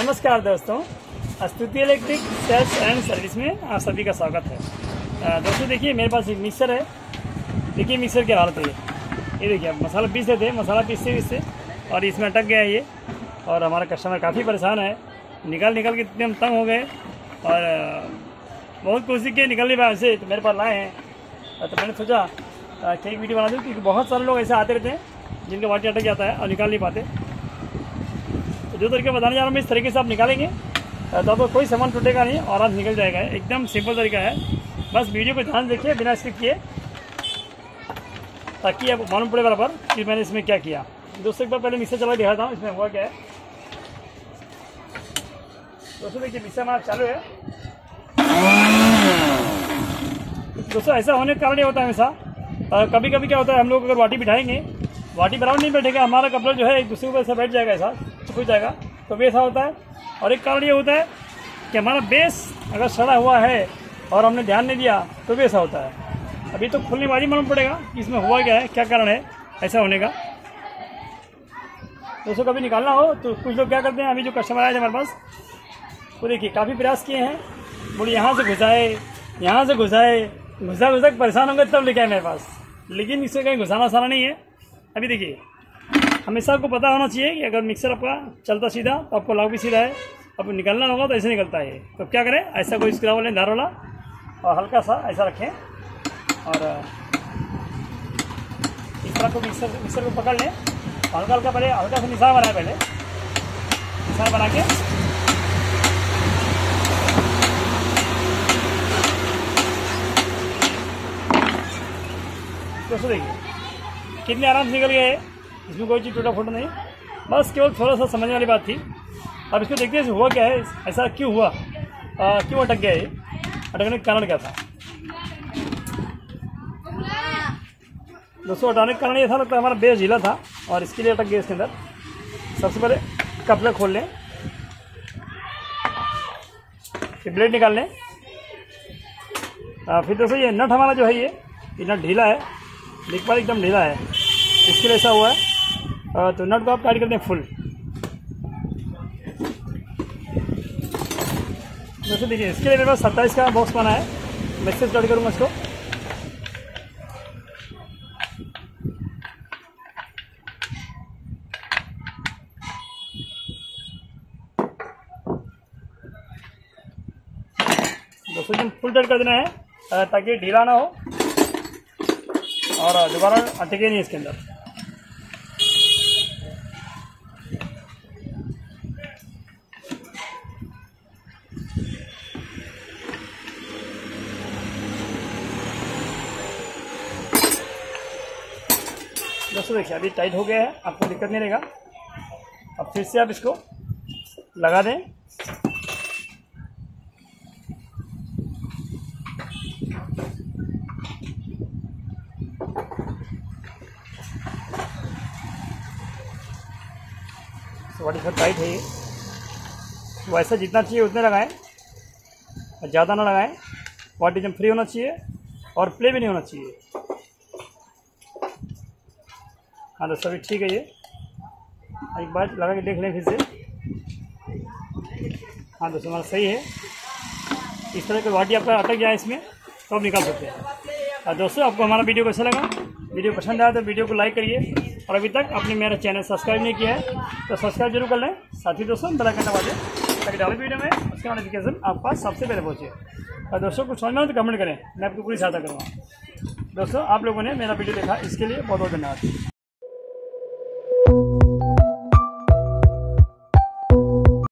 नमस्कार दोस्तों, स्तुति इलेक्ट्रिक सेल्स एंड सर्विस में आप सभी का स्वागत है। दोस्तों देखिए, मेरे पास एक मिक्सर है। देखिए मिक्सर की हालत है। ये देखिए, अब मसाला पीस रहे थे, मसाला पीसते और इसमें अटक गया ये। और हमारा कस्टमर काफ़ी परेशान है, निकाल के इतने हम तंग हो गए और बहुत कोशिश की, निकल नहीं पाया से। तो मेरे पास लाए हैं, तो मैंने सोचा कि एक वीडियो बना दूँ, क्योंकि बहुत सारे लोग ऐसे आते रहते हैं जिनका वाटी अटक जाता है और निकाल नहीं पाते। तो जो तरीके बताने जा रहा हूँ मैं, इस तरीके से आप निकालेंगे तो आपको कोई सामान टूटेगा नहीं और आप निकल जाएगा। एकदम सिंपल तरीका है, बस वीडियो को ध्यान देखिए बिना स्किप किए, ताकि आपको मालूम पड़े बराबर कि मैंने इसमें क्या किया। दोस्तों एक बार पहले मिक्सर चला दिखा था इसमें हुआ क्या है। दोस्तों देखिए, मिक्सर हमारा चालू है। दोस्तों ऐसा होने का कारण ये होता है हमेशा, कभी कभी क्या होता है, हम लोग अगर वाटी बिठाएंगे, वाटी बराबर नहीं बैठेगा, हमारा कपड़ा जो है एक दूसरे के ऊपर से बैठ जाएगा, ऐसा छुप जाएगा, तो भी ऐसा होता है। और एक कारण ये होता है कि हमारा बेस अगर सड़ा हुआ है और हमने ध्यान नहीं दिया तो भी ऐसा होता है। अभी तो खुलने वाली मालूम पड़ेगा कि इसमें हुआ क्या है, क्या कारण है ऐसा होने का। दोस्तों कभी निकालना हो तो कुछ लोग क्या करते हैं, अभी जो कस्टमर आए थे हमारे पास, वो देखिए काफ़ी प्रयास किए हैं, बोले यहाँ से घुसाए, यहाँ से घुसाए, घुसा परेशान होंगे तब लेके आए मेरे पास, लेकिन इससे कहीं घुसाना आसाना नहीं है। अभी देखिए, हमेशा आपको पता होना चाहिए कि अगर मिक्सर आपका चलता सीधा तो आपको लॉक भी सीधा है, अब निकलना होगा तो ऐसे निकलता है। तो क्या करें, ऐसा कोई स्क्रू वाले धार वाला और हल्का सा ऐसा रखें और इस तरह को मिक्सर को पकड़ लें, हल्का पहले हल्का सा निशान बनाए, पहले निशान बना के दोस्तों देखिए कितने आराम से निकल गए, इसमें कोई चीज़ टूटा फूटा नहीं, बस केवल थोड़ा सा समझने वाली बात थी। अब इसको देखते हैं हुआ क्या है, ऐसा क्यों हुआ, क्यों अटक गया ये, अटकने का कारण क्या था। दोस्तों हटाने का कारण ये था, लगता है हमारा बेस ढीला था और इसके लिए अटक गया इसके अंदर। सबसे पहले कपड़ा खोल लें, फिर ब्लेड निकाल लें, फिर दोस्तों ये नट हमारा जो है ये नट ढीला है, देख पा एकदम ढीला है, इसके लिए ऐसा हुआ है। तो नट को आप टाइट कर दें फुल। दोस्तों देखिए, इसके लिए मेरे पास 27 का बॉक्स बना है, मैं इससे स्टार्ट करूँगा इसको। दोस्तों एकदम फुल टाइट कर देना है ताकि ढीला ना हो और दोबारा अटके नहीं इसके अंदर। दोस्तों देखिए अभी टाइट हो गया है, आपको दिक्कत नहीं रहेगा। अब फिर से आप इसको लगा दें। वाटी थोड़ा टाइट है ये, वैसा जितना चाहिए उतने लगाएं, ज़्यादा ना लगाएं। वाटी एकदम फ्री होना चाहिए और प्ले भी नहीं होना चाहिए। हाँ दोस्तों अभी ठीक है ये, एक बार लगा के देख लें फिर से। हाँ दोस्तों हमारा सही है। इस तरह की वाटी आपका अटक जाए इसमें तो आप निकाल सकते हैं। और दोस्तों आपको हमारा वीडियो कैसा लगा, वीडियो पसंद आया तो वीडियो को लाइक करिए, और अभी तक आपने मेरा चैनल सब्सक्राइब नहीं किया है तो सब्सक्राइब जरूर कर लें। साथ ही दोस्तों बेल आइकन दबा दें ताकि डाले वीडियो में उसका नोटिफिकेशन आपके पास सबसे पहले पहुँचे। और दोस्तों कुछ समझ में तो कमेंट करें, मैं आपको पूरी सहायता करूँगा। दोस्तों आप लोगों ने मेरा वीडियो देखा, इसके लिए बहुत बहुत धन्यवाद।